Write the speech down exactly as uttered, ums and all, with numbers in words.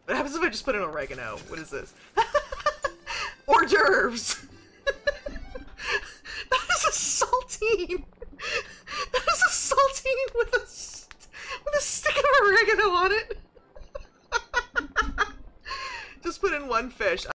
What happens if I just put in oregano? What is this? Hors d'oeuvres! That is a saltine! That is a saltine with a, with a stick of oregano on it! Just put in one fish.